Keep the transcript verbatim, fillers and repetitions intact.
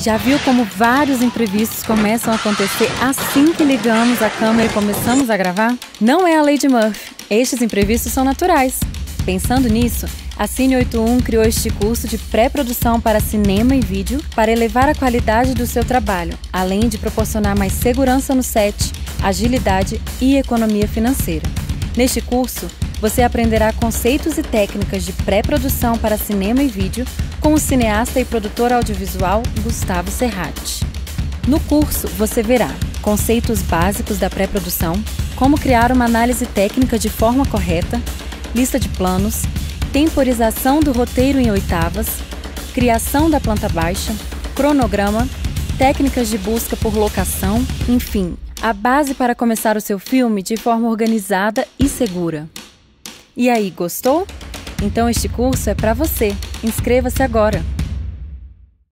Já viu como vários imprevistos começam a acontecer assim que ligamos a câmera e começamos a gravar? Não é a lei de Murphy. Estes imprevistos são naturais. Pensando nisso, a Cine oitenta e um criou este curso de pré-produção para cinema e vídeo para elevar a qualidade do seu trabalho, além de proporcionar mais segurança no set, agilidade e economia financeira. Neste curso, você aprenderá conceitos e técnicas de pré-produção para cinema e vídeo com o cineasta e produtor audiovisual Gustavo Serratti. No curso, você verá conceitos básicos da pré-produção, como criar uma análise técnica de forma correta, lista de planos, temporização do roteiro em oitavas, criação da planta baixa, cronograma, técnicas de busca por locação, enfim, a base para começar o seu filme de forma organizada e segura. E aí, gostou? Então este curso é para você. Inscreva-se agora!